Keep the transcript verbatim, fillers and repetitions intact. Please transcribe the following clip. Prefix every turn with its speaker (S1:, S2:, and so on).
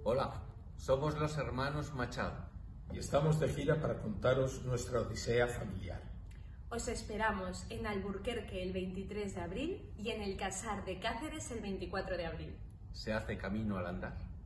S1: Hola, somos los hermanos Machado.
S2: Y estamos de gira para contaros nuestra odisea familiar.
S3: Os esperamos en Alburquerque el veintitrés de abril y en el Casar de Cáceres el veinticuatro de abril.
S1: Se hace camino al andar.